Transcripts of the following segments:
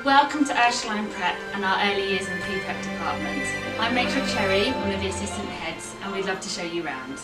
Welcome to Ursuline Prep and our Early Years and Pre-Prep department. I'm Rachel Cherry, one of the assistant heads, and we'd love to show you around.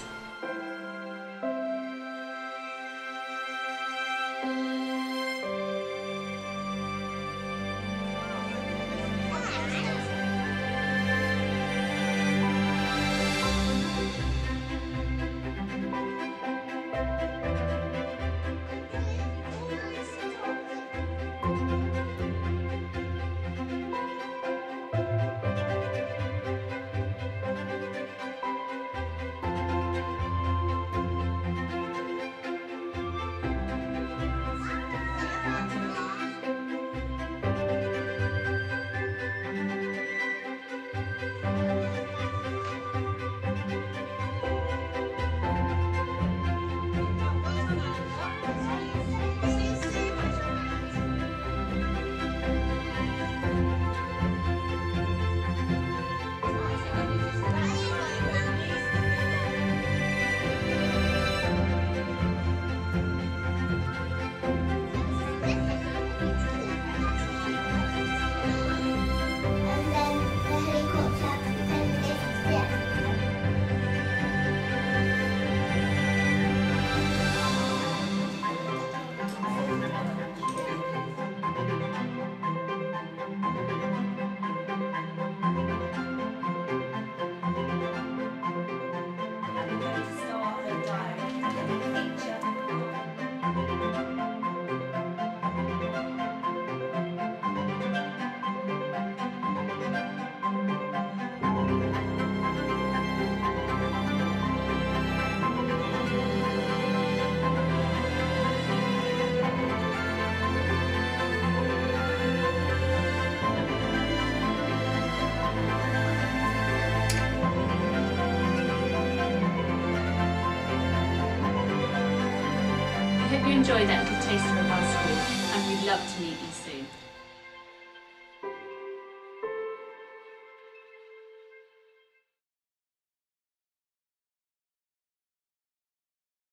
I hope you enjoyed that little taster of our school, and we'd love to meet you soon.